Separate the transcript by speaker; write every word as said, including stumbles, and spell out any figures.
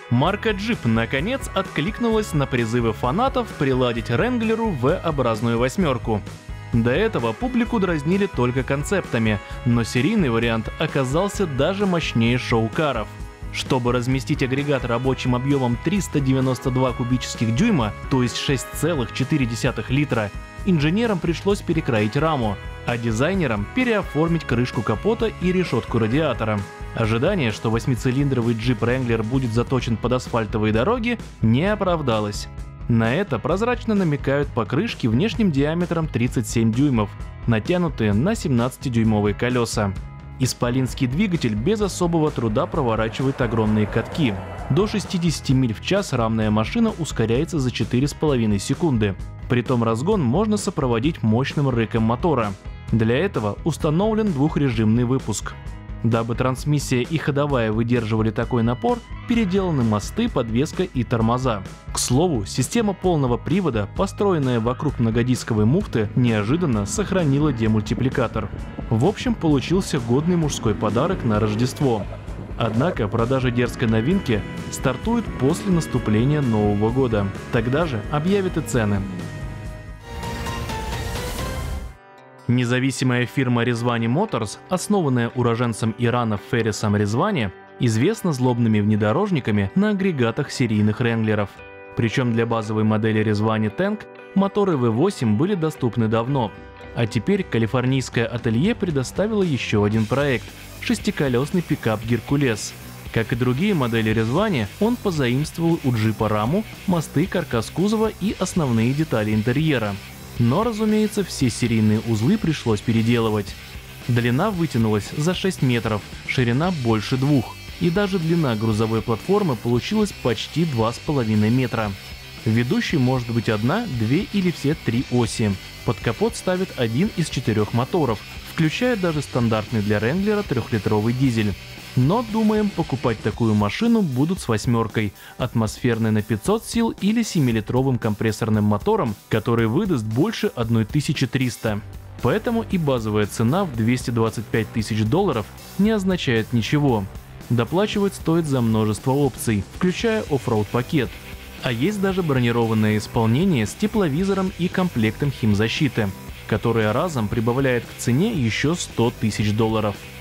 Speaker 1: Марка Jeep наконец откликнулась на призывы фанатов приладить Wrangler'у V-образную восьмерку. До этого публику дразнили только концептами, но серийный вариант оказался даже мощнее шоу-каров. Чтобы разместить агрегат рабочим объемом триста девяносто два кубических дюйма, то есть шесть целых четыре десятых литра, инженерам пришлось перекроить раму, а дизайнерам переоформить крышку капота и решетку радиатора. Ожидание, что восьмицилиндровый Jeep Wrangler будет заточен под асфальтовые дороги, не оправдалось. На это прозрачно намекают покрышки внешним диаметром тридцать семь дюймов, натянутые на семнадцатидюймовые колеса. Исполинский двигатель без особого труда проворачивает огромные катки. До шестидесяти миль в час рамная машина ускоряется за четыре с половиной секунды. Притом разгон можно сопроводить мощным рыком мотора. Для этого установлен двухрежимный выпуск. Дабы трансмиссия и ходовая выдерживали такой напор, переделаны мосты, подвеска и тормоза. К слову, система полного привода, построенная вокруг многодисковой муфты, неожиданно сохранила демультипликатор. В общем, получился годный мужской подарок на Рождество. Однако продажи дерзкой новинки стартуют после наступления Нового года. Тогда же объявят и цены. Независимая фирма Ризвани Motors, основанная уроженцем Ирана Феррисом Ризвани, известна злобными внедорожниками на агрегатах серийных Wrangler'ов. Причем для базовой модели Ризвани Tank моторы ви восемь были доступны давно. А теперь калифорнийское ателье предоставило еще один проект – шестиколесный пикап Геркулес. Как и другие модели Ризвани, он позаимствовал у джипа раму, мосты, каркас кузова и основные детали интерьера. Но, разумеется, все серийные узлы пришлось переделывать. Длина вытянулась за шесть метров, ширина больше двух, и даже длина грузовой платформы получилась почти два с половиной метра. Ведущей может быть одна, две или все три оси. Под капот ставят один из четырех моторов, включая даже стандартный для Wrangler'а трехлитровый дизель. Но, думаем, покупать такую машину будут с восьмеркой, атмосферной на пятьсот сил или семилитровым компрессорным мотором, который выдаст больше тысячи трёхсот. Поэтому и базовая цена в двести двадцать пять тысяч долларов не означает ничего. Доплачивать стоит за множество опций, включая оффроуд пакет. А есть даже бронированное исполнение с тепловизором и комплектом химзащиты, которое разом прибавляет к цене еще сто тысяч долларов.